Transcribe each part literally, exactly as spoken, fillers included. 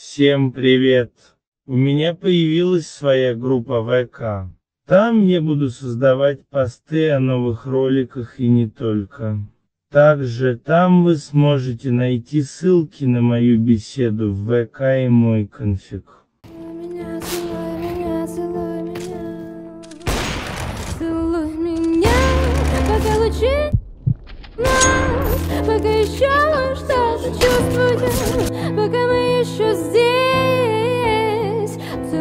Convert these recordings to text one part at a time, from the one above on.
Всем привет! У меня появилась своя группа вэ ка. Там я буду создавать посты о новых роликах и не только. Также там вы сможете найти ссылки на мою беседу в вэ ка и мой конфиг. Пока еще что-то чувствую, пока мы еще здесь.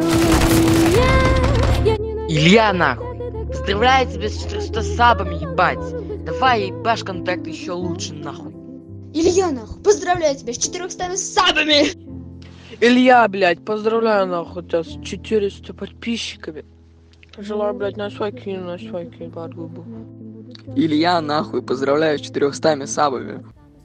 Меня, Илья, нахуй! Поздравляю тебя с четырьмя сабами, ебать! Давай ебашь контакт еще лучше, нахуй! Илья, нахуй, поздравляю тебя с четырьмястами сабами! Илья, блядь, поздравляю, нахуй, тебя с четырьмястами подписчиками. Желаю, блядь, на свой кинь, на свой кинь под губу. Илья, нахуй, поздравляю с четырьмястами сабами.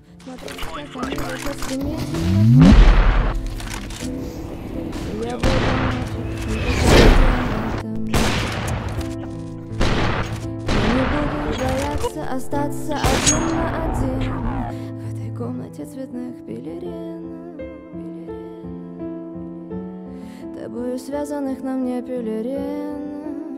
Остаться один на один в этой комнате цветных пелерин, тобою связанных на мне пелерин.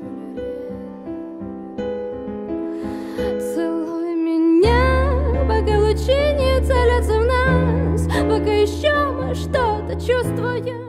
Целуй меня, пока лучи не целятся в нас, пока еще мы что-то чувствуем.